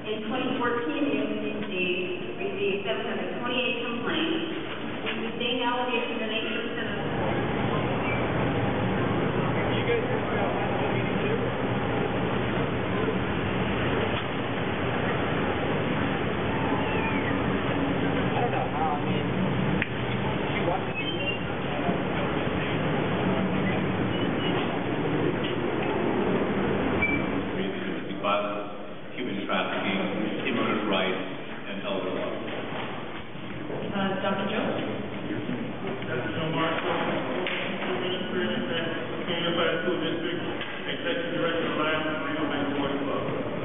In 2014, the OCC received 728 complaints, with sustained allegations and 8% of You guys heard about last meeting too? I don't know how. I mean, did you watch the video? Domestic violence, human trafficking, immigrant rights, and elder law. Dr. Jones? Joe Marshall, Unified School District, Executive Director of Lions and Rio Bank Boys Club.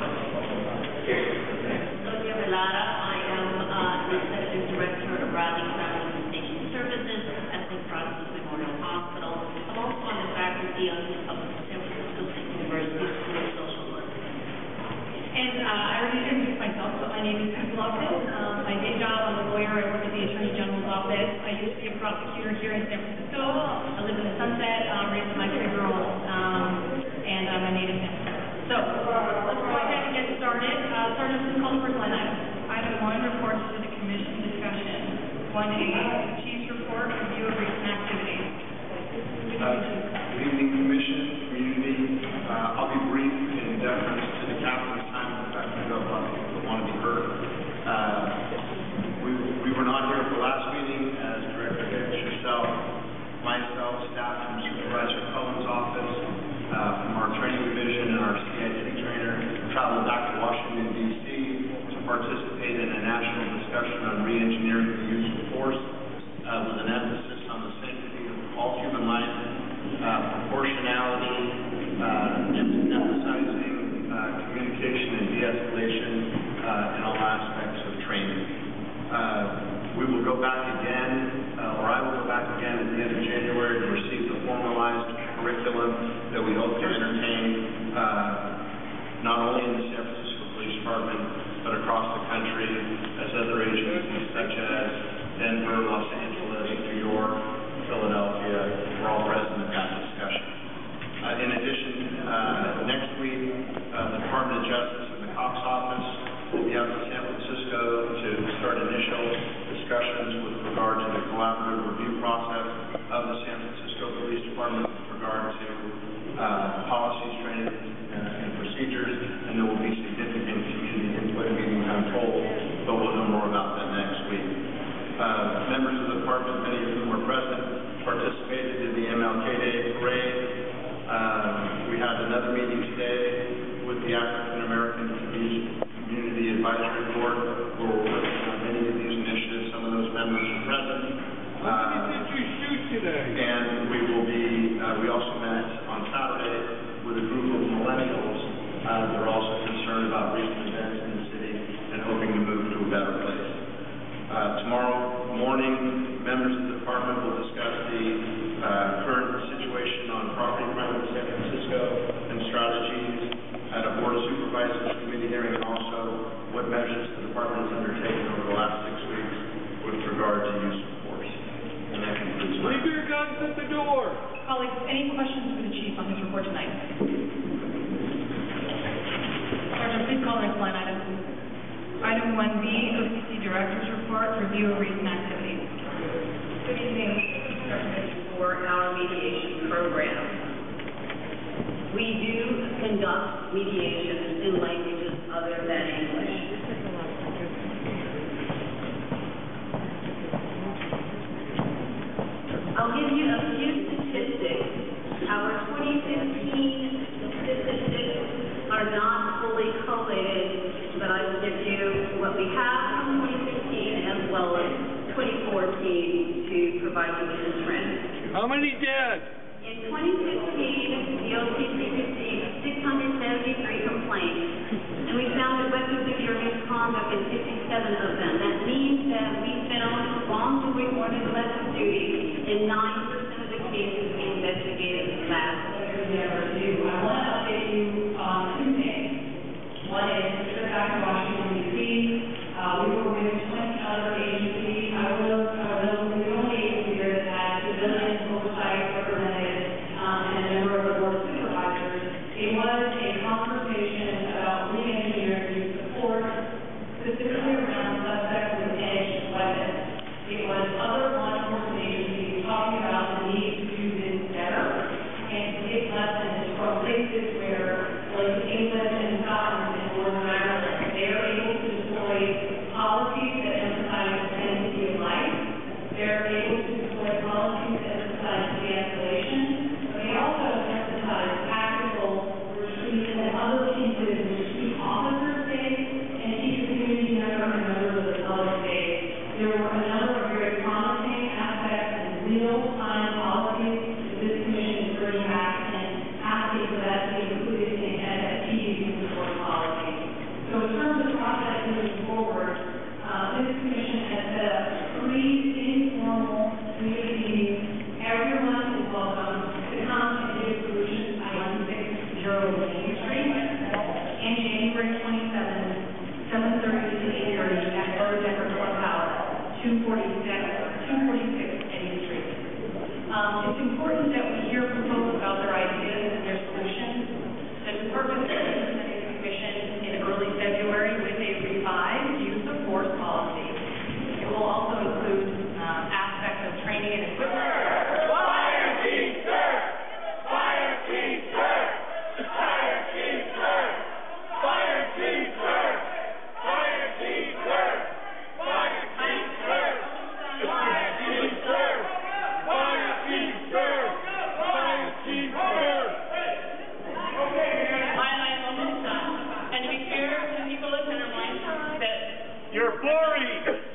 Sonia Velada, I am Executive Director of Rally Crime Visitation Services at St. Francis Memorial Hospital. I'm also on the faculty of San Francisco State University School of Social Work. And I already introduced myself, but my name is Susan Lopez. My day job, I'm a lawyer. I work at the Attorney General's office. I used to be a prosecutor here in San Francisco. I live in the Sunset, raised my 3 girls, and I'm a native San Francisco. So let's go ahead and get started. Sergeant, please call the first line item. Item 1, reports to the commission discussion. 1A, Chief's report, review of recent activities. Good evening, Commission, community. I'll be brief in deference to the captain's time. In fact, we have a lot of people that want to be heard. We were not here for the last meeting, as Director Hicks, yourself, myself, staff from Supervisor Cullen's office, from our training division and our CIT trainer, traveled back to Washington, D.C. to participate in a national discussion on re-engineering the use of force, with an emphasis on the sanctity of all human life, proportionality, emphasizing communication and de-escalation in all aspects of training. We will go back again, or I will go back again at the end of January to receive the formalized curriculum that we hope to entertain not only in the San Francisco Police Department, but across the country as other agencies such as Denver, Los Angeles, New York, Philadelphia, we're all present at that discussion. In addition, next week, the Department of Justice and the Cops Office will be out to San Francisco to start initial discussions with regard to the collaborative review process of the San Francisco Police Department with regard to policies, training, and procedures, and there will be significant community input meetings, I'm told, but we'll know more about that next week. Members of the department, many of whom were present, participated in the MLK Day parade. We had another meeting today with the African American Community Advisory Board, where we're working on many of these initiatives. Some of those members are present. And we will be, we also met on Saturday with a group of millennials that are also concerned about recent events in the city and hoping to move to a better place. Tomorrow morning, members of the department will discuss the current situation on property crime in San Francisco and strategies at a Board of Supervisors committee hearing, and also what measures the department has undertaken over the last 6 weeks with regard to use of force. And that concludes my... Leave your guns at the door! Colleagues, any questions for the chief on his report tonight? Sergeant, please call the next line item. Item 1B, OCC Director's Report, review of recent activities. Good evening, for our mediation program. We do conduct mediations in languages other than English. I'll give you a few statistics. Our 2015 statistics are not fully collated, but I will give you what we have from 2015 as well as 2014 to provide you with a trend. How many dead? In 2015, the OCC received 673 complaints, and we found that weapons of your misconduct in 57 of them. That means that we found wrongdoing or neglect of duty in 9% of the cases we investigated last year. I want to update you on 2 things. One is, the trip back to Washington, D.C. We were with 20 other agencies. I was the only agency here that had civilian oversight representatives and a member of the Board of Supervisors. It was a conversation about re-engineering use of force 246 Eddy Street. It's important that we hear from folks about their ideas and their solutions. The department is presenting the commission in early February with a revised use of force policy. It will also include aspects of training and equipment. Fire Chief Suhr! Fire Chief Suhr! Fire Chief Suhr! Fire Chief Suhr! Fire Chief Suhr! Fire Chief Suhr! Fire Chief Suhr! Fire Chief Suhr! Fire Chief Suhr! And to be fair to the people at Centerpoint, that You're boring.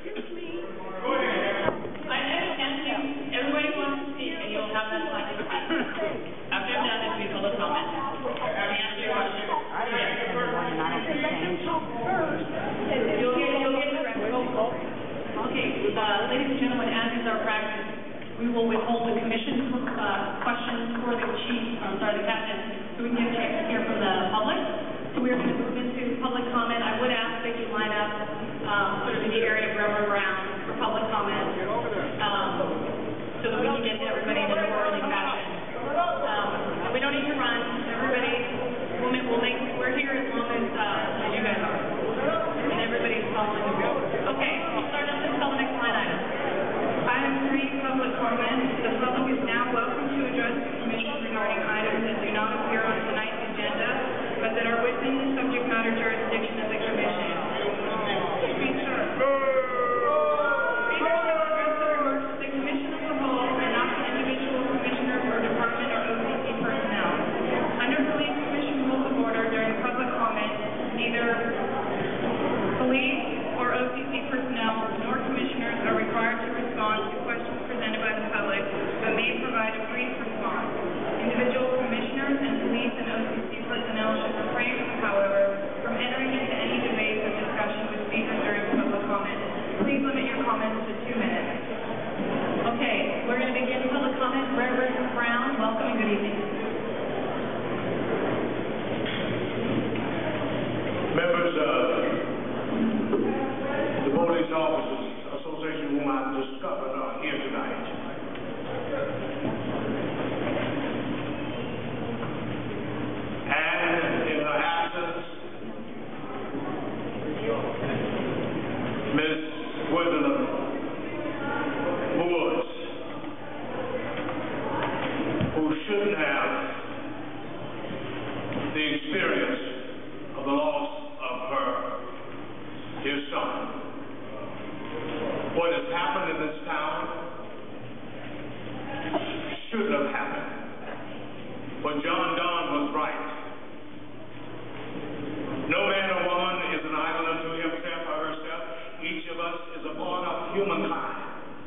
I understand you, everybody wants to speak, and you'll have that time to speak. After I'm done, there'll be public comment. Let me answer your question. You'll get the rest. Okay, ladies and gentlemen, as is our practice, we will withhold the commission's questions for the captain, so we can get a chance to hear from the public. So we are going to move into public comment. I would ask that you line up sort of in the area of Railroad Ground for public comment, so that we can get to everybody in an orderly fashion. And we don't need to run. Everybody, we're here as long as you guys are, and everybody's following the rules. Okay, let's call the next line item. Item 3, public comment. The public is now welcome to address the commission regarding items that do not appear on tonight's agenda, but that are within the subject matter jurisdiction of the commission. Speaker. Speaker will address the remarks of the commission as a whole and not the individual commissioner or department or OCC personnel. Under Police Commission Rules of Order, during public comment, neither police or OCC personnel nor commissioners are required to respond to questions presented by the public, but may provide a brief response. Individual commissioners and police and OCC personnel should refrain, however, from entering into any debate or discussion with speakers during public comment. Please limit your comments to 2 minutes. Okay, we're going to begin public comment. Reverend Brown, welcome and good evening. Members of the Police Officers Association, whom I've discovered are here tonight. And in her absence, Miss Gwendolyn Woods, who shouldn't have the experience of the loss of her dear son. What has happened in this town shouldn't have happened. But John Donne was right. No man or woman is an island unto himself or herself. Each of us is a part of humankind.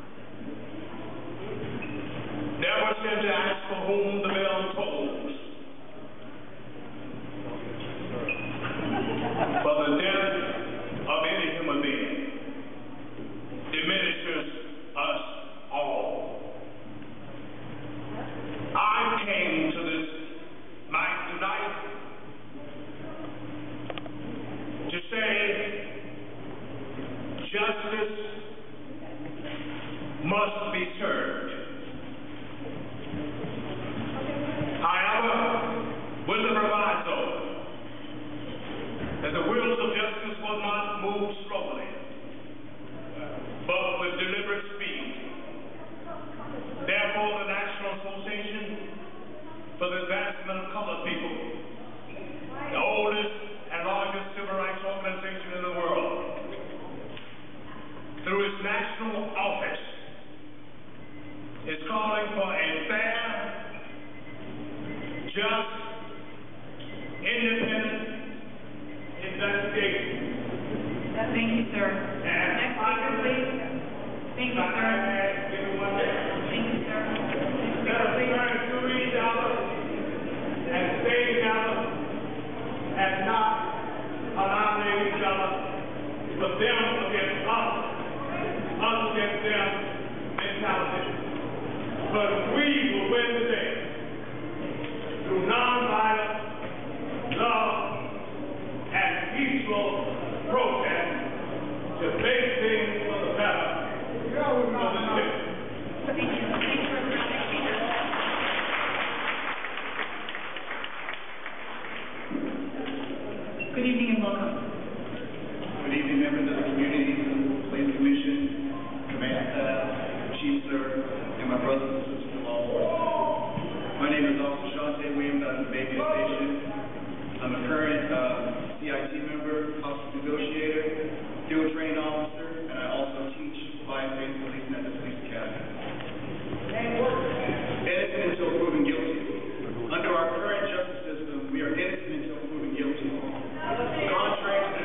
Never sent to ask for whom the bell tolls. But the death of any human being diminishes us all. I came to this mic tonight to say justice must be served. However, with the proviso that the wheels of justice will not move slowly, but with deliberate speed. Therefore, the National Association for the Advancement of Colored People, the oldest and largest civil rights organization in the world, through its national office, is calling for a fair, just, independent investigation. Thank you, sir. Next speaker, please. Thank you, sir. Thank you, sir. Let us turn to each other and stay together and not annihilate each other, but them against us against them mentality. But we will win today through nonviolent love and peaceful protest to make things for the better brothers and sisters in law enforcement. My name is Officer Shante Williams out of the Bayview Station. I'm a current CIT member, hostage negotiator, field trained officer, and I also teach bias-based policing at the police academy. Innocent until proven guilty. Under our current justice system, we are innocent until proven guilty. Contrary to the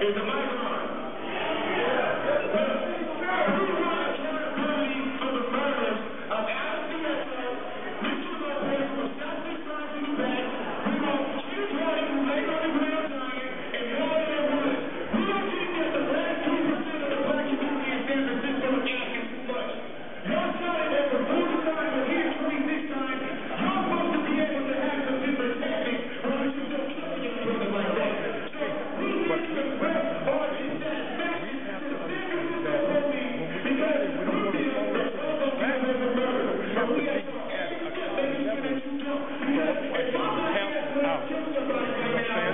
Is the mic on? We want accountability for the murders of Alex D'Esso, Mr. Lopez, who was shot 6 times in the back. We want Chief Greg, who laid on the ground dying, and Mario Woods. We don't think that the last 2% of the black community in San Francisco is asking too much. Y'all shot him over 40 times, and here 26 times. Y'all supposed to be able to have some different tactics, or you just don't kill your brother like that. So we need to express our dissatisfaction to the San Francisco police because we feel that all of them have been murdered. And we ask for every step they can that you do. Because if I'm not asking to kill somebody right now,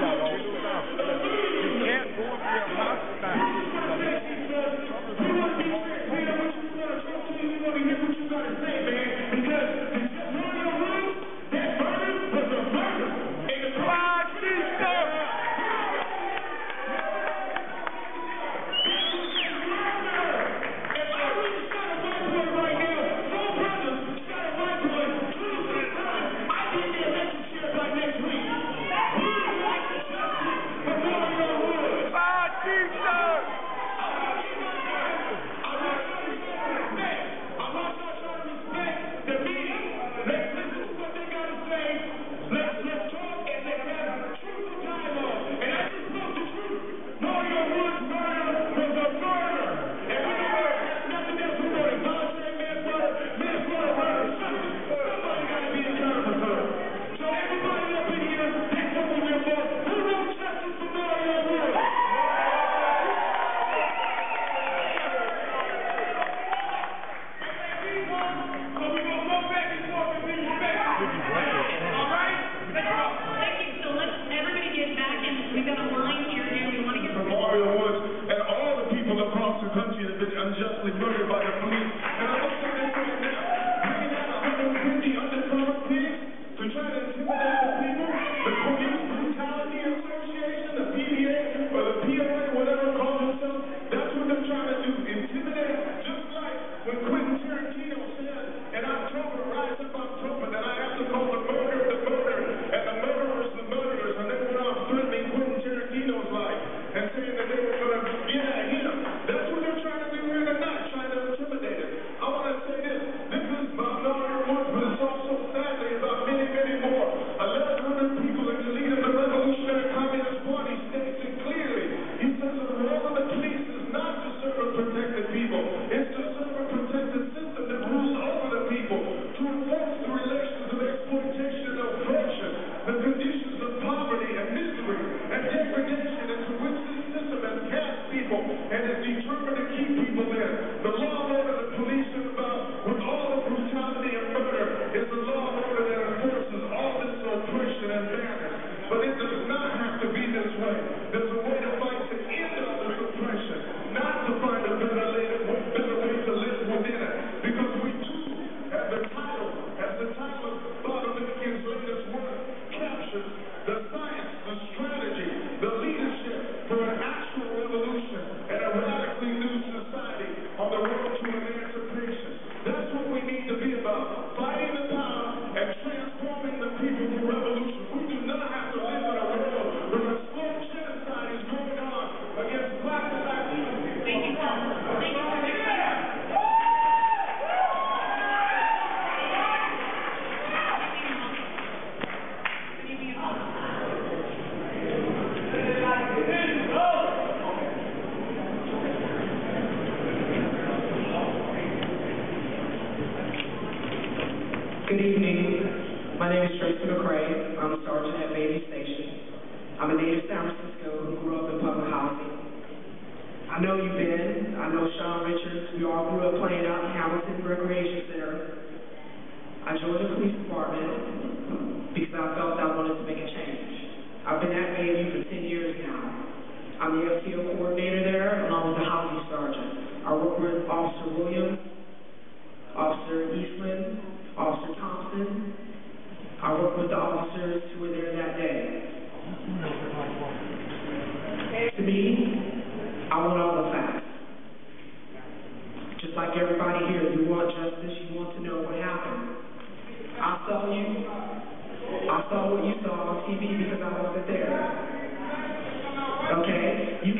You can't go up there and mock we want to be transparent with what you want to talk to you. We want to hear what you got to say, man. Because Mario Woods, that murder was a murder. And the unjustly murdered by the police. And I'm going to say this right now. Bringing out 150 undercover pigs to try to intimidate the people, the Police Brutality Association, the PBA, or the POA, whatever it calls itself, that's what they're trying to do. Intimidate, just like when Quentin Tarantino said in October, Rise Up October, that I have to call the murder the murder, and the murderers the murderers, and they went off threatening Quentin Tarantino's life and saying that they were going to get at him. That's what they're trying to do here tonight, trying to intimidate us. I want to say this. This is about Mario Woods, but it's also sadly about many, many more. 1,100 people in the lead of the Revolutionary Communist Party states it clearly. He says the role of the police is not to serve and protect the people. It's to serve and protect the system that rules over the people, to enforce the relations of exploitation and oppression, the conditions of poverty and misery and degradation into which this system has cast people and is determined to keep people there. The law and order the police is about, with all the brutality and murder, is the law and order that enforces all this oppression and madness. But it does not have to be this way. There's a way to fight to end all this oppression, not to find a better way to live within it. Because we too have the title, as the title of Bob Dominican's latest work captures, the science, the strategy, the leadership for an actual revolution and a radically new society on the road to emancipation. That's what we need to be about, fighting the power and transforming the people for revolution. We do not have to live in a world where a slow genocide is going on against black and Latino people. Thank you, Tom. Thank you for your Good evening. My name is Tracy McCray. I'm a sergeant at Baby Station. I'm a native San Francisco who grew up in public housing. I know you, Ben. I know Sean Richards. We all grew up playing out in Hamilton Recreation Center. I joined the police department because I felt I wanted to make a change. I've been at Baby for 10 years now. I'm the FTO coordinator there, along with the housing sergeant. I work with Officer Williams, Officer Eastland, Officer Thompson. I work with the officers who were there that day. To me, I want all the facts. Just like everybody here, you want justice, you want to know what happened. I saw what you saw on TV because I wasn't there. Okay? You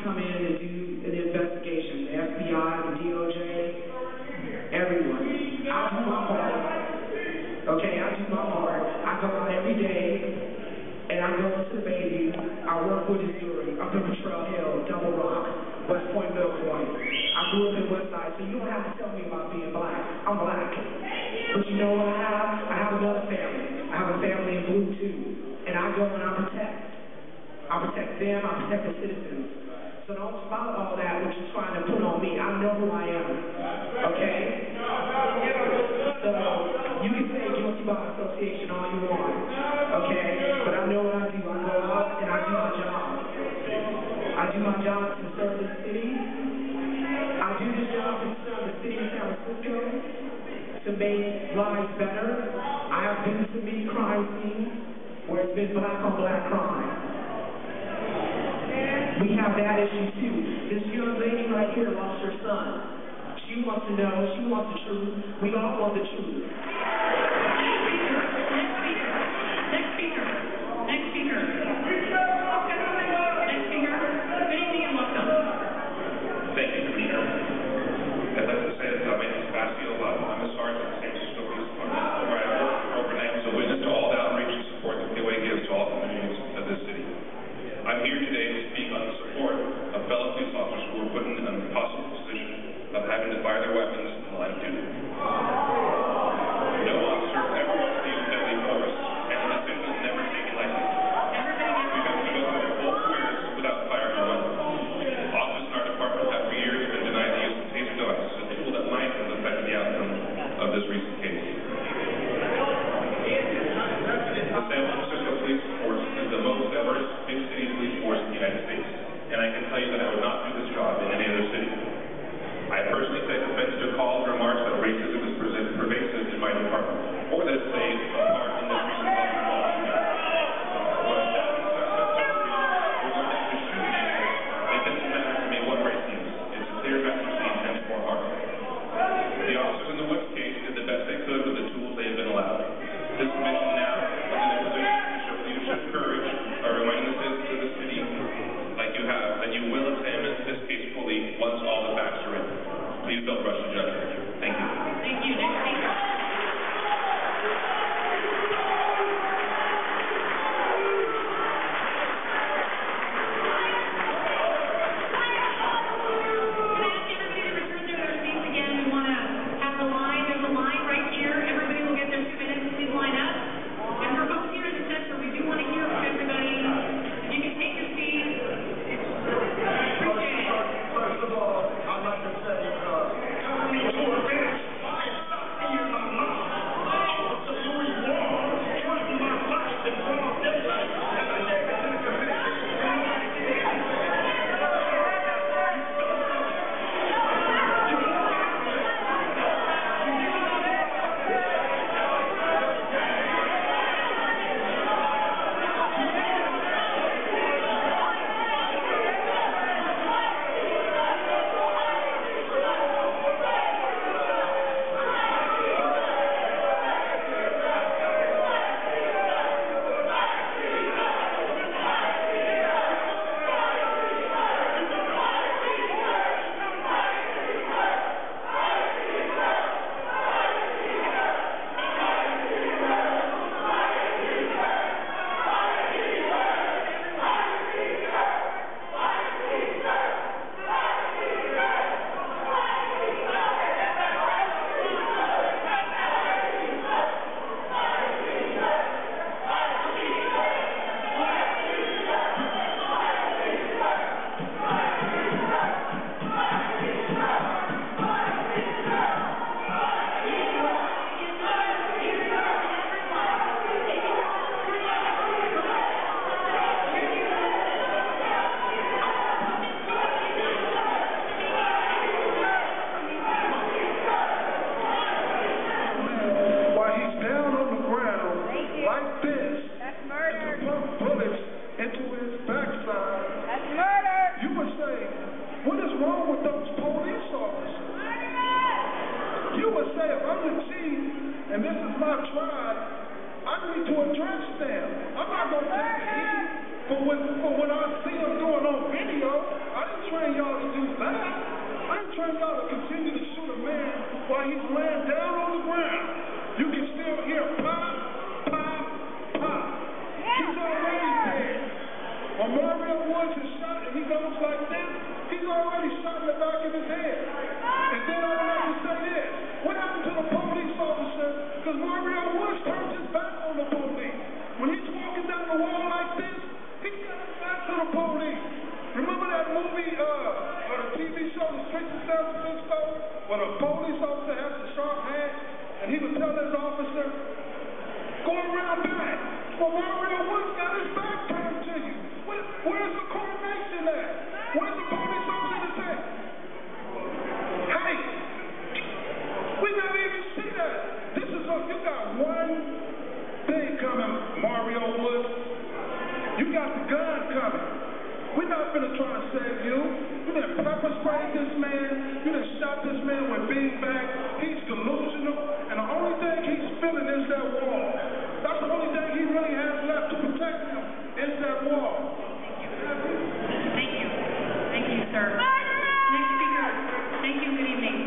come in and do an investigation. The FBI, the DOJ, everyone. I do my part. Okay, I do my part. I go out every day, and I go into the baby. I work with Missouri, up in Potrero Hill, Double Rock, West Point, Middle Point. I grew up in West Side, so you don't have to tell me about being black. I'm black. But you know what I have? I have another family. I have a family in blue, too. And I go and I protect. I protect them, I protect the citizens. So don't spout all that what you're trying to put on me. I know who I am. Okay? So you can say guilty by association all you want. Okay? But I know what I do. I go out and I do my job. I do my job to serve the city. I do this job to serve the city of San Francisco, to make lives better. I have been to many crime scenes where it's been black on black crime. We have that issue too. This young lady right here lost her son. She wants to know, she wants the truth. We all want the truth. Next speaker. Good evening and welcome. Thank you, Commissioner. As I said, my name is Basil. I'm a sergeant in the San Francisco Police Department, where I worked overnight as a witness to all the outreach and support that POA gives to all communities of this city. I'm here today to speak on the support of fellow police officers who were put in an impossible position of having to fire their weapons in the line of duty. No officer ever wants to use deadly force, and the decision is never taken lightly. We've had to go through our whole careers without firing a weapon. Officers in our department have for years been denied the use of taser devices, a tool that might have affected the outcome of this recent case. The San Francisco Police Force is the most diverse big-city police force in the United States, and I can tell you that I would not do this job in any other city. I personally take offense to calls or remarks that racism is pervasive in my department, or that it plays a part in this recent public law. When a staffing suspect we're going to have to shoot him, it doesn't matter to me what race he is. It's a clear message he intends for harm. The officers in the Woods case did the best they could with the tools they had been allowed. This commission now is in a position to show leadership courage by reminding the citizens of the city, like you have, that you will examine this case fully once all the facts are in. Please don't rush to judgment. Thank you. Thank you. Next speaker. and this is my tribe, I need to address them. I'm not going to take the heat for what I see them doing on video. I didn't while he's laying down on the ground, you can still hear pop, pop, pop. He's already dead. When Mario Woods is shot and he goes like this, he's already shot in the back of his head. And then I would like to say this. What happened to the police officer? Because Mario Woods turned his back on the police. When he's walking down the wall like this, he's got his back to the police. Remember that movie, or the TV show, The Streets of San Francisco, where the police officer has the sharp hand, and he would tell his officer, go around back. Well, Mario Woods got his back turned to you. Where's the coordination at? Where's the police officer to say, hey, we never even see that. This is you got one thing coming, Mario Woods. You got the gun coming. We're not finna try to save you. You done pepper sprayed this man. You done shot this man with beanbag. He's delusional, and the only thing he's feeling is that wall. That's the only thing he really has left to protect him is that wall. Thank you. Thank you, sir. Next speaker. Thank you. Good evening.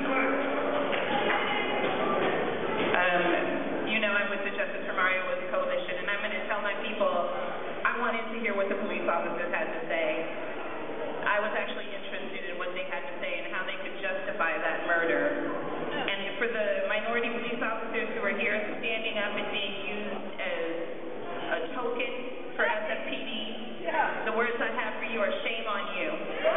You know I'm with the Justice for Mario Woods Coalition, and I'm going to tell my people I wanted to hear what the police officers had to say. I was actually interested in what they had to say and how they could justify that murder. And for the minority police officers who are here standing up and being used as a token for SFPD, the words I have for you are shame on you.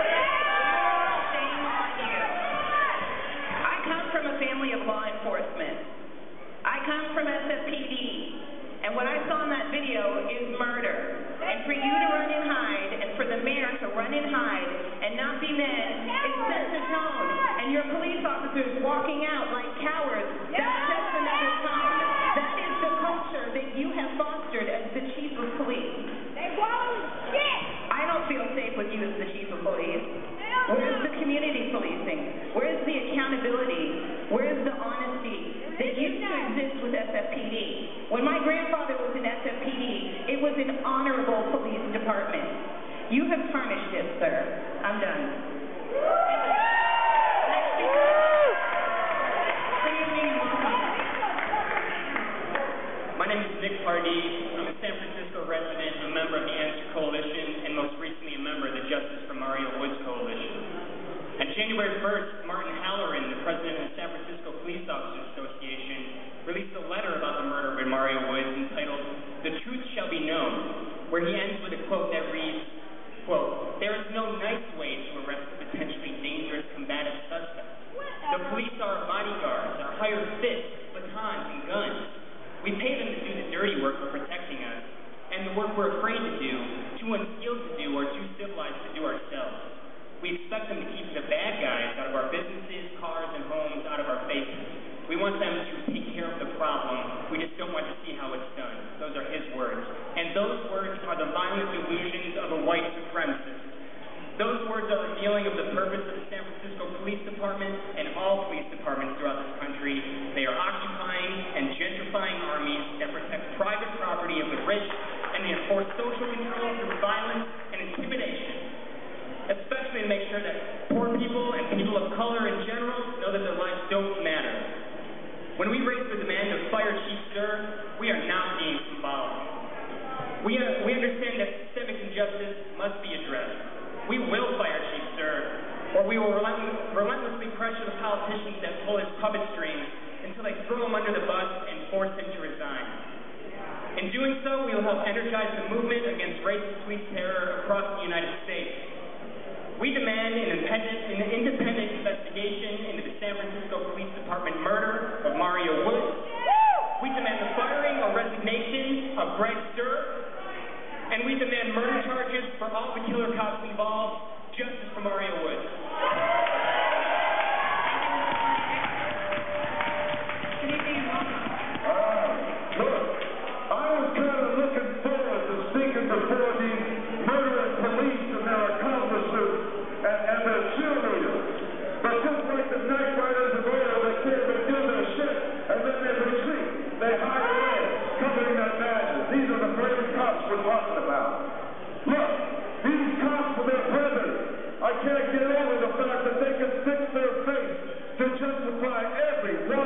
Shame on you. I come from a family of law enforcement. I come from SFPD. And what I saw in that video is murder. And for you to run and hide, and for the mayor to run and hide and not be men, it sets a tone. And your police officers walking out like cowards, that sets another tone. That is the culture that you have fostered as the chief of police. I don't feel safe with you as the chief of police. Where's the community policing? Where's the accountability? Where's the honesty that used to exist with SFPD? When my grandfather was in SFPD, it was an honorable police department. You have tarnished it, sir. I'm done. Good evening and welcome. My name is Nick Pardee. I'm a San Francisco resident, a member of the Answer Coalition, and most recently a member of the Justice for Mario Woods Coalition. On January 1st, Martin Halloran, the president of the San Francisco Police Officers Association, released a letter about the murder of Mario Woods entitled, "The Truth Shall Be Known," where he ends with a quote that reads, quote, "There is no nice way to arrest a potentially dangerous combative suspect. The police are our bodyguards, our hired fists, batons, and guns. We pay them to do the dirty work of protecting us, and the work we're afraid to do, too unskilled to do, or too civilized to do ourselves. We expect them to keep the bad guys out of our businesses, cars, and homes, out of our faces. We want them to take care of the problem. We just don't want to see how it's done." Those are his words. And those words are the violent delusions of a white supremacist. Those words are revealing of the purpose of the San Francisco Police Department and all police departments throughout this country. They are occupying and gentrifying armies that protect private property of the rich, and they enforce social control through violence and intimidation, especially to make sure that poor people and people of color in general know that their lives don't matter. When we raise the demand of fire Chief Suhr, we are not being symbolic. We understand that systemic injustice must be addressed. We will fire Chief Suhr, or we will relentlessly pressure the politicians that pull his puppet strings until they throw him under the bus and force him to resign. In doing so, we will help energize the movement against racist police terror across the United States. We demand an independent investigation into the San Francisco Police Department murder of Mario Woods. We demand the firing or resignation of Greg Suhr. And we demand murder charges for all the killer cops involved. Justice for Mario Woods. Good evening and welcome. Look, I was kind of looking forward to speaking before these murdering police and their accomplices and their cheerleaders. But just like the night riders of oil, they came and do their shit, and then they retreat. They hide away, covering their badges. These are the brave cops we're talking about. Look, these cops are their brothers. I can't get over the fact that they can fix their face to justify every one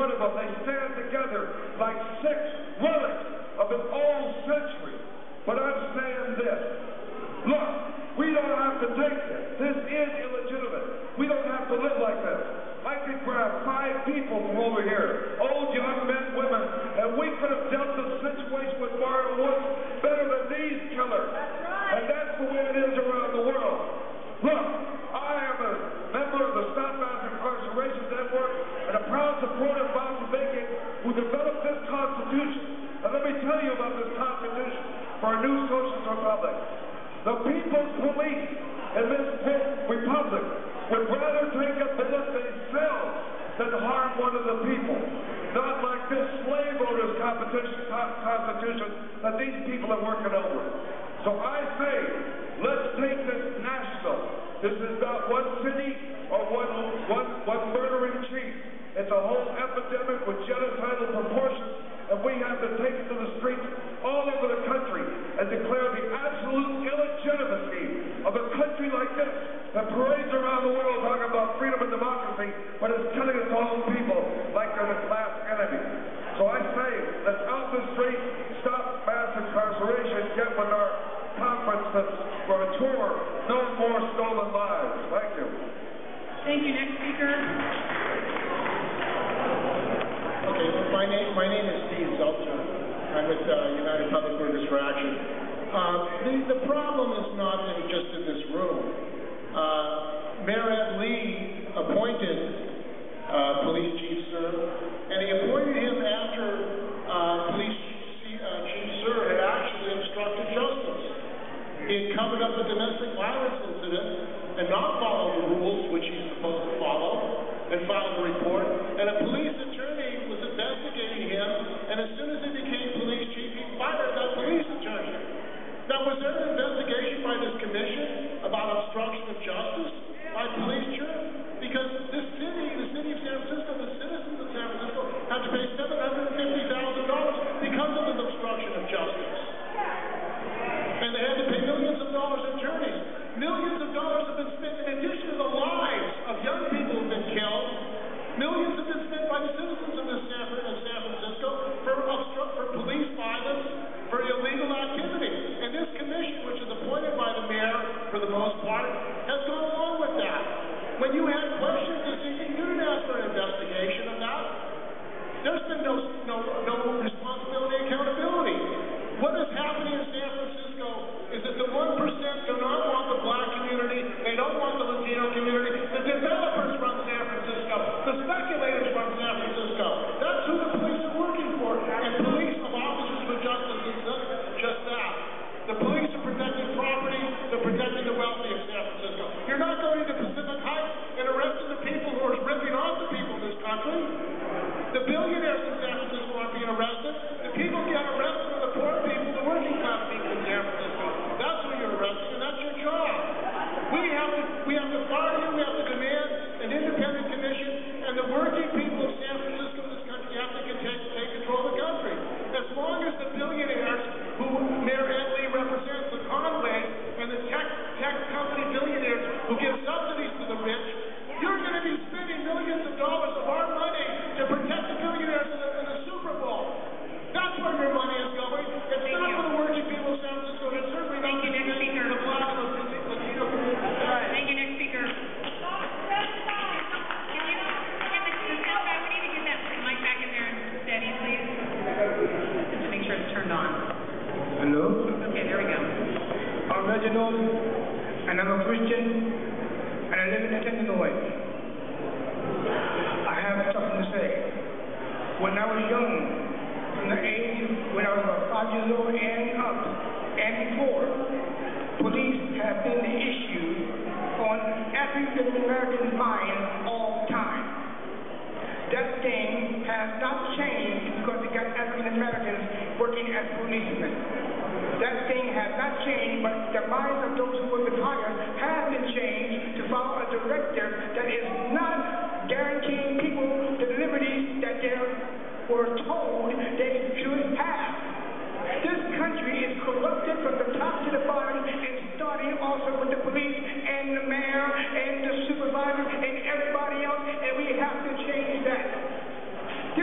front of them. They stand together like six relics of an old century. But I'm saying this. Look, we don't have to take this. This is illegitimate. We don't have to live like this. I could grab 5 people from over here, old, young men, women, and we could have dealt the situation with Mario Woods better than these killers. And that's the way it is around the world. Look, I am a member of the Stop Mass Incarceration Network and a proud supporter of Bobby Bacon, who developed this Constitution. And let me tell you about this Constitution for a new socialist republic. The people's police in this republic would rather take a bullet themselves than harm one of the people. Not like this slave owners Constitution that these people are working over. So I say, let's take this national. This is not one city or one murdering chief. It's a whole epidemic with genocidal proportions, and we have to take it to the streets all over the country and declare the absolute illegitimacy of a country like this that parades around the world talking about freedom and democracy, but is killing its own people like they're the class enemy. So I say, let's out the street, stop mass incarceration, get with our conference for a tour, no more stolen lives. Thank you. Thank you. Next speaker. Okay, my name is Steve Zeltzer. I'm with United Public Workers for Action. The problem is not just in this room. Mayor Ed Lee appointed Police Chief Suhr, and he appointed him after Police Chief Suhr had actually obstructed justice. He had covered up a domestic violence incident and not followed the rules which he's supposed to follow, and filed a report, and a police attorney was investigating him, and as soon as he became police chief, he fired that police attorney. Now, was there an investigation by this commission about obstruction of justice by police chief? Because this city, the city of San Francisco, the citizens of San Francisco had to pay $750,000 because of this obstruction of justice. And they had to pay millions of dollars in attorneys. Millions of dollars have been spent in addition to the lives of young people who have been killed. Millions have been spent by the citizens of San Francisco for police violence, for illegal activity. And this commission, which is appointed by the mayor for the most part, has gone along with that. When you had questions this evening, you didn't ask for an investigation of that. There's been no responsibility and accountability. What is happening in San Francisco is that the 1% do not want the black community, they don't want the Latino community, the developers run San Francisco, the speculators run San Francisco. That's who the police are working for. And police of officers for justice is just that. The police are protecting property, they're protecting the wealthy of San Francisco. You're not going to Pacific Heights and arresting the people who are ripping off the people in this country. The billionaires in San Francisco aren't being arrested. The people get arrested are the poor people, the working class people in San Francisco. That's who you're arresting, and that's your job. We have to fire you, we have to demand an independent commission, and the working people of San Francisco in this country have to take control of the country. As long as the billionaires who Mayor Ed Lee represents, the Conways, and the tech company billionaires who give subsidies to the rich, you're going to be spending millions of dollars of our money to protect the billionaires in the Super Bowl. That's where your money is going. It's not for the working people of San Francisco. It's certainly not for the black and Latino community. Thank you. Next speaker. Can you get the sound guy? We need to get that mic back in there and steady, please. Just to make sure it's turned on. Hello? Okay, there we go. I'm Reginald, and I'm a Christian, and I live in Illinois. I have something to say. When I was young, from the age when I was about 5 years old and up, and before, police have been the issue on African American minds all the time. That thing has not changed because they got African Americans working as policemen. That thing has not changed, but the minds of those who have been hired have been changed to follow a directive that is not guaranteeing people the liberties that they were told they should have. This country is corrupted from the top to the bottom, and starting also with the police and the mayor and the supervisor and everybody else, and we have to change that.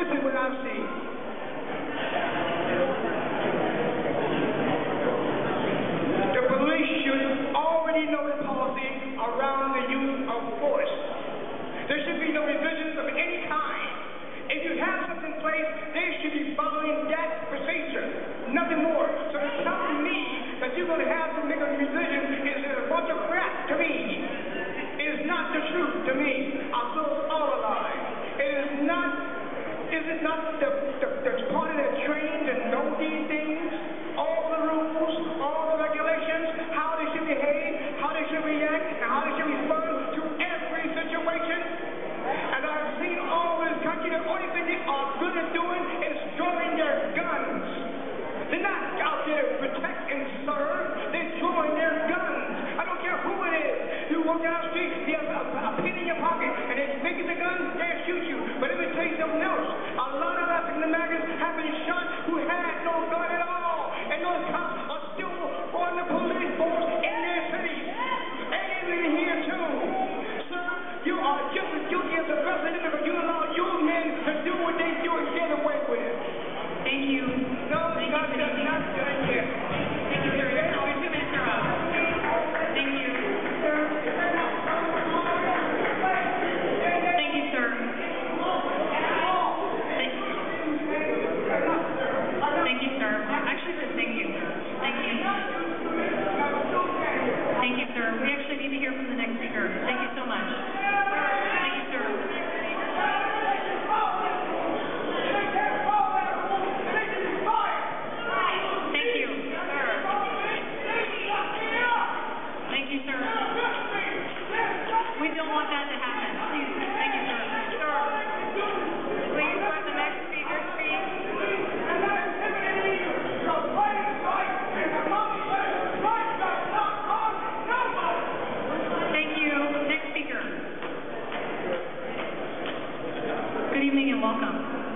welcome.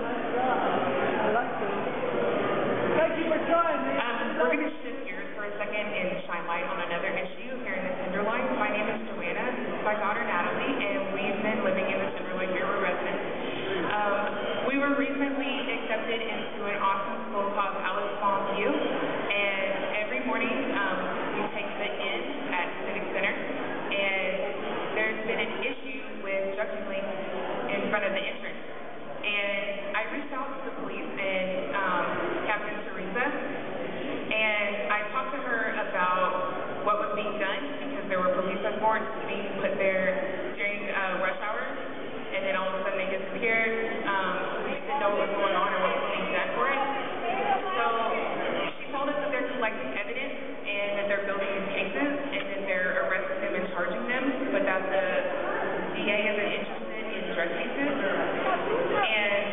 Thank you for joining me. We're going to shift gears for a second and shine light on another issue here in the Tenderloin. My name is Joanna, my daughter Natalie, and we've been living in the Tenderloin here. We're residents. We were recently accepted into an awesome school called Alice View, and every morning we take the in at Civic Center, and there's been an issue with drug dealing in front of the entrance. And I reached out to the police and Captain Teresa, and I talked to her about what was being done because there were police escorts being put there during rush hours, and then all of a sudden they disappeared. We didn't know what was going on or what was being done for it. So she told us that they're collecting evidence and that they're building these cases and that they're arresting them and charging them, but that the DA isn't interested in drug cases. And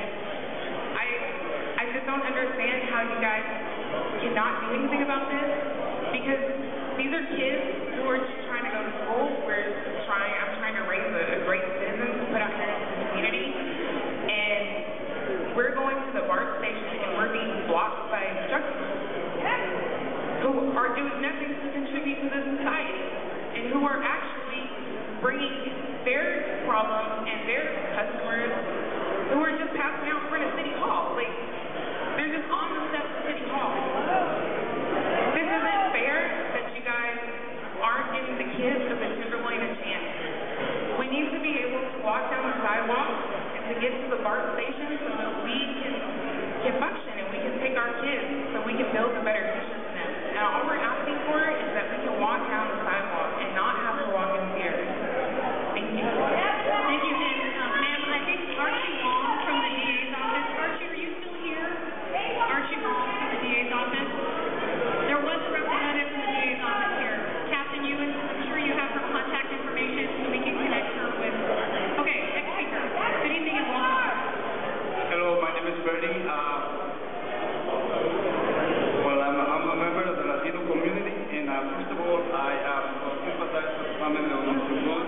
I just don't understand how you guys cannot do anything about this, because these are kids who are just trying to go to school. I'm trying to raise a great citizen to put out here into the community, and we're going to the BART station and we're being blocked by drug dealers who are doing nothing to contribute to this society and who are actually bringing their problems and their customers who are just passing out in front of City Hall. Like, they're just on the steps of City Hall. This isn't fair that you guys aren't giving the kids of the Tenderloin a chance. We need to be able to walk down the sidewalk and to get to the BART station so that we can function and we can take our kids so we can build a better future for them. And all we're asking for is that we can walk down the sidewalk and not have to walk in fear. Thank you. Thank you, ma'am. I think Archie Long from the DA's office. Archie, are you still here? Archie Long from the DA's office. There was a representative from the DA's office here. Captain Ewan, I'm sure you have her contact information so we can connect her with. Okay, next speaker. Good evening and welcome. Hello, my name is Bernie. Well, I'm a member of the Latino community, and first of all, I sympathize with the family of Mr. Goon.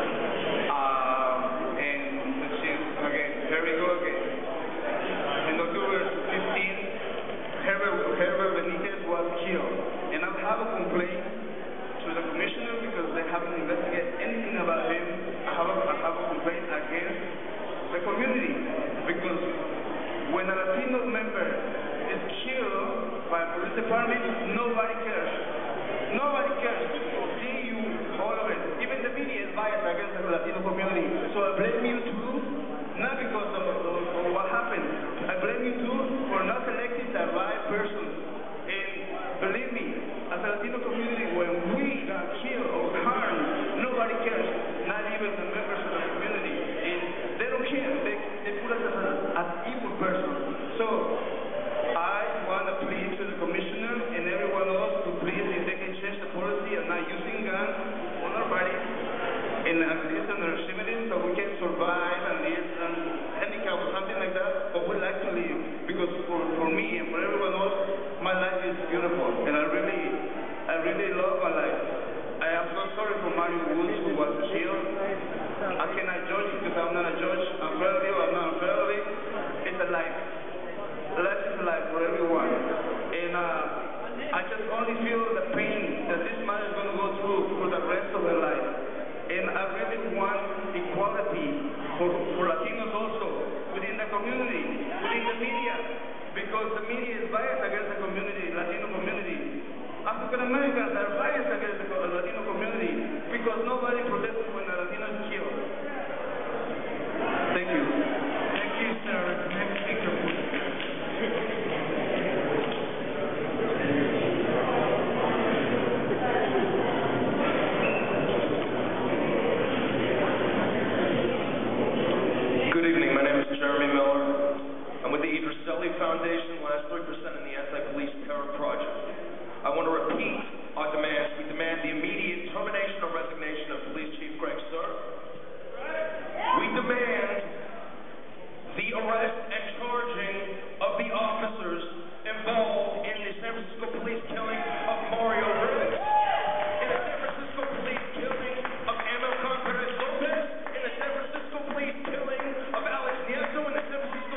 And she's, again, very good. In October 15, Herbert Benitez was killed. And I have a complaint to the commissioner because they haven't investigated anything about him. I have a complaint against the community because when a Latino member is killed by a police department, nobody cares. Nobody cares. See you, all of it. Even the media is biased against the Latino community. So I blame you too, not because of what happened. I blame you too for not selecting the right person. And believe me, as a Latino community, when we got killed or harmed, nobody cares. Not even the members of the community. And they don't care. They put us as an evil person. So I want to plead to the commissioner and everyone else to please, if they can change the policy of not using guns on our bodies and at least on our extremities so we can survive and live and handicap or something like that, but we like to live because for me and for everyone else, my life is beautiful and I really love my life. I am so sorry for Mario Woods who was killed. I cannot judge because I'm not a judge. I'm friendly or I'm not friendly. It's a life. Life is a life for everyone. And I just only feel the pain that this man is going to go through for the rest of her life. And I really want equality for Latinos also within the community, within the media, because the media is biased against the community, Latino community. African Americans are biased against the Latino community because nobody protects when a Latino is killed. Thank you. Thank you, sir. Next speaker, please. Good evening. My name is Jeremy Miller. I'm with the Idriselli Foundation, last 3% in the Anti-Police Terror Project. I want to repeat our demands. We demand the immediate termination or resignation of Police Chief Greg Suhr. We demand the arrest and charging of the officers involved in the San Francisco police killing of Mario Rivas, in the San Francisco police killing of Amilcar Perez Lopez, in the San Francisco police killing of Alex Nieto, in the San Francisco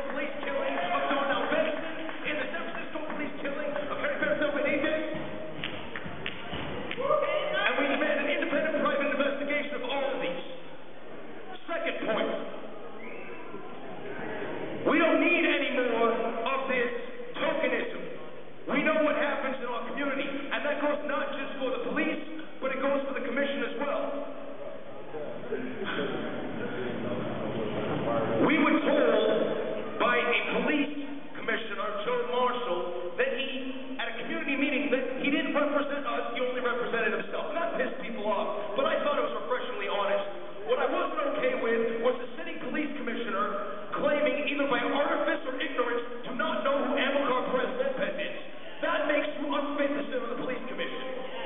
either by artifice or ignorance, do not know who Amilcar Perez Lopez is. That makes you unfit to sit on the police commission.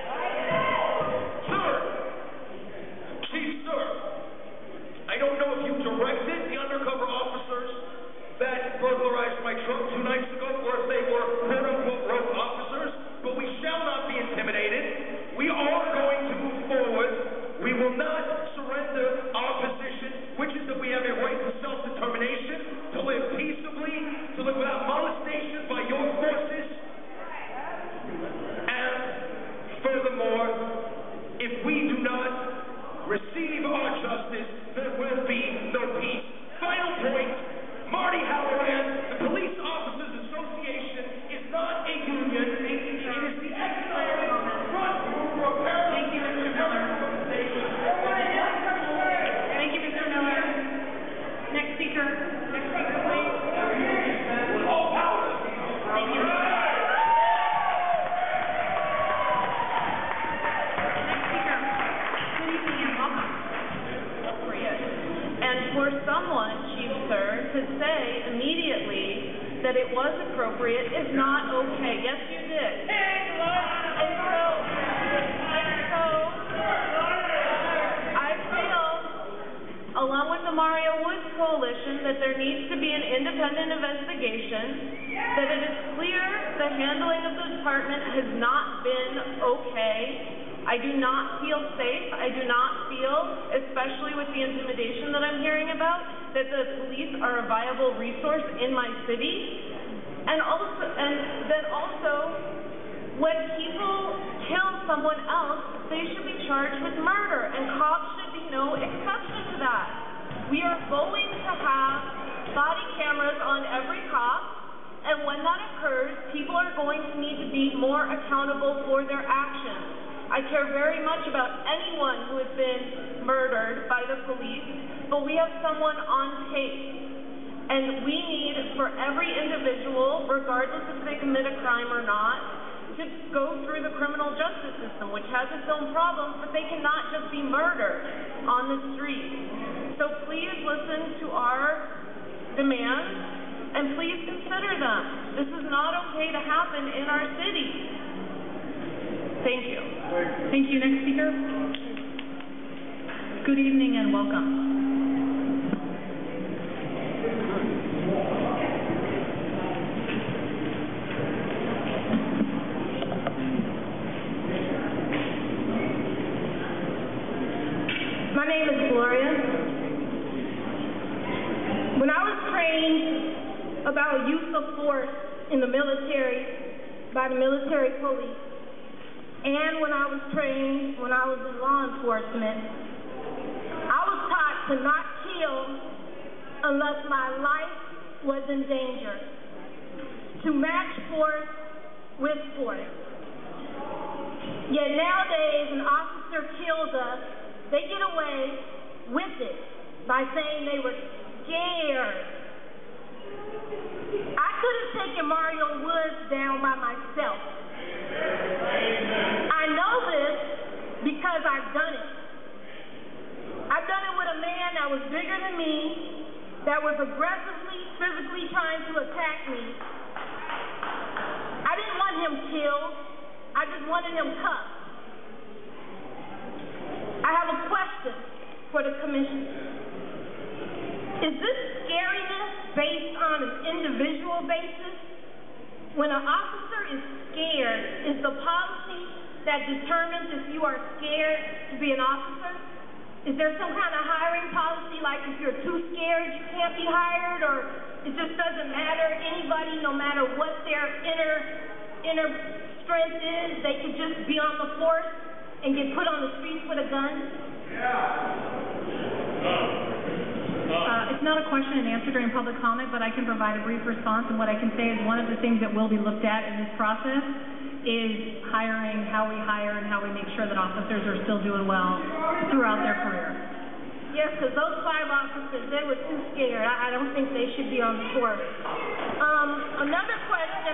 Third, Chief Suhr, I don't know if you directed the undercover officers that burglarized my truck 2 nights ago, or if they were quote-unquote rogue officers, but we shall not be intimidated. We are going to move forward. We will not surrender our position, which is that we have a right to self-determination, to live peaceably, to live without molestation by your forces. And furthermore, if we do not receive our justice, there will be no peace. Final point, Marty Halloran, the Police Officers Association is not a union. It is the economic front group for paramilitary. Thank you, Mr. Miller. Thank you, Mr. Miller. Next speaker. Next speaker, please. All power. Thank you. Next speaker. Good evening and welcome. And for someone, Chief Suhr, to say immediately that it was appropriate is not okay. Yes, you did. And so I feel, along with the Mario Woods Coalition, that there needs to be an independent investigation, that it is clear the handling of the department has not been okay. I do not feel safe. I do not feel, especially with the intimidation that I'm hearing about, that the police are a viable resource in my city. And that also, when people kill someone else, they should be charged with murder, and cops should be no exception to that. We are going to have body cameras on every cop, and when that occurs, people are going to need to be more accountable for their actions. I care very much about anyone who has been murdered by the police, but we have someone on tape. And we need, for every individual, regardless if they commit a crime or not, to go through the criminal justice system, which has its own problems, but they cannot just be murdered on the street. So please listen to our demands, and please consider them. This is not okay to happen in our city. Thank you. Thank you. Next speaker. Good evening and welcome. My name is Gloria. When I was trained about use of force in the military by the military police, and when I was trained when I was in law enforcement, I was taught to not kill unless my life was in danger, to match force with force. Yet nowadays, an officer kills us, they get away with it by saying they were scared. I could have taken Mario Woods down by myself. I know this because I've done it. I've done it with a man that was bigger than me, that was aggressively, physically trying to attack me. I didn't want him killed. I just wanted him cuffed. I have a question for the commission. Is this scariness based on an individual basis? When an officer is scared, is the policy that determines if you are scared to be an officer? Is there some kind of hiring policy, like if you're too scared, you can't be hired, or it just doesn't matter? Anybody, no matter what their inner strength is, they could just be on the force and get put on the streets with a gun? It's not a question and answer during public comment, but I can provide a brief response. And what I can say is one of the things that will be looked at in this process is hiring, how we hire, and how we make sure that officers are still doing well throughout their career. Yes, because those 5 officers, they were too scared. I don't think they should be on the force. Another question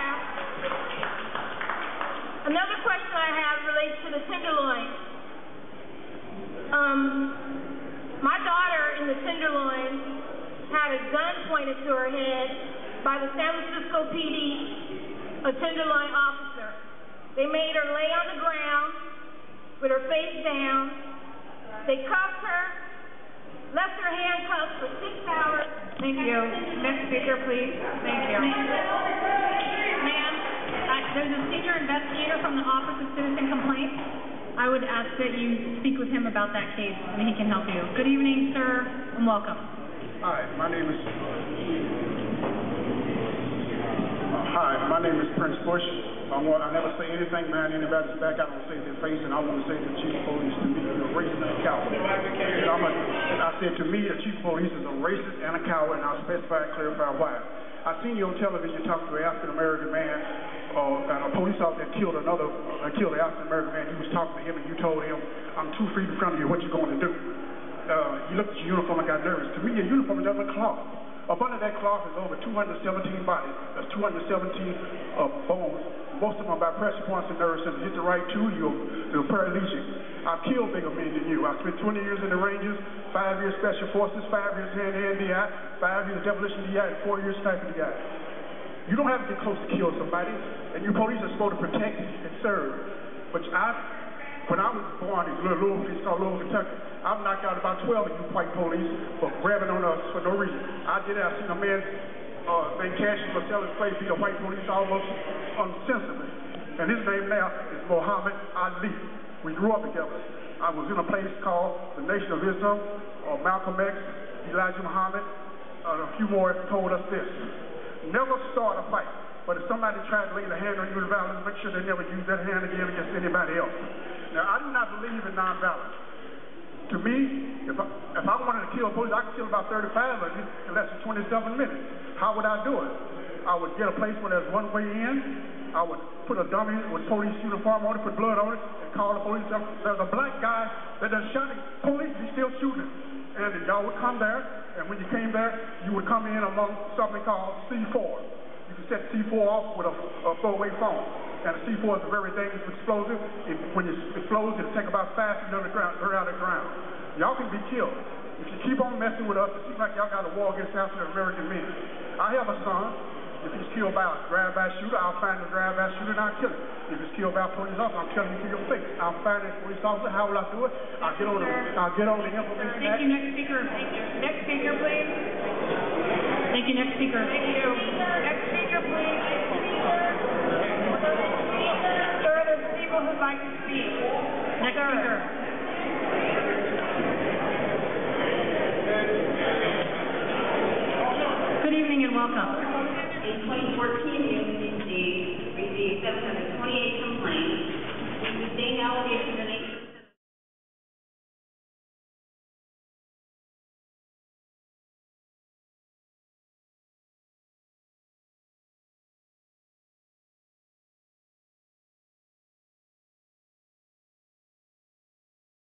I have relates to the Tenderloin. My daughter in the Tenderloin had had a gun pointed to her head by the San Francisco PD, a tenderloin officer. They made her lay on the ground with her face down. They cuffed her, left her handcuffed for 6 hours. Thank you. Next speaker, please. Thank you. Ma'am, there's a senior investigator from the Office of Citizen Complaints. I would ask that you speak with him about that case, and he can help you. Good evening, sir, and welcome. Hi, my name is Prince Bush. I never say anything behind anybody's back. I don't say their face, and I want to say the chief of police to me is a racist and a coward. And I said to me, the chief of police is a racist and a coward, and I'll specify and clarify why. I seen you on television talk to an African-American man, and a police officer killed an African-American man. You was talking to him, and you told him, "I'm 2 feet in front of you. What you going to do?" You looked at your uniform and got nervous. To me, your uniform is just a cloth. Up under that cloth is over 217 bodies. That's 217 bones. Most of them are by pressure points and nerves, and hit the right too, you're paraplegic. I've killed bigger men than you. I spent 20 years in the Rangers, 5 years Special Forces, 5 years hand-to-hand DI, 5 years demolition DI, and 4 years sniper DI. You don't have to get close to kill somebody, and you police are supposed to protect and serve. But when I was born in Louisville, it's called Louisville, Kentucky, I've knocked out about 12 of you white police for grabbing on us for no reason. I seen a man named Cassius for selling slaves, beat a white police almost unsensibly. And his name now is Muhammad Ali. We grew up together. I was in a place called the Nation of Islam, Malcolm X, Elijah Muhammad, a few more told us this. Never start a fight, but if somebody tries to lay their hand on you with violence, make sure they never use that hand again against anybody else. Now, I do not believe in nonviolence. To me, if I wanted to kill police, I could kill about 35 of you in less than 27 minutes. How would I do it? I would get a place where there's one way in. I would put a dummy with police uniform on it, put blood on it, and call the police. There's a black guy that done shot the police, he's still shooting. And y'all would come there, and when you came there, you would come in among something called C4. You can set C4 off with a throwaway phone. And a C4 is a very dangerous explosive. When it explodes, it'll take about 5 feet underground, around the ground. Y'all can be killed. If you keep on messing with us, it seems like y'all got a war against African American men. I have a son. If he's killed by a drive-by shooter, I'll find the drive-by shooter and I'll kill him. If he's killed by a police officer, I'm telling you to your face. I'll find that police officer. How will I do it? I'll get on the information. Thank you. Next speaker. Thank you. Next speaker, please. Thank you. Next speaker. Thank you. Next speaker, please. Sir, there's people who'd like to speak. Next speaker. Good evening and welcome. In 2014, the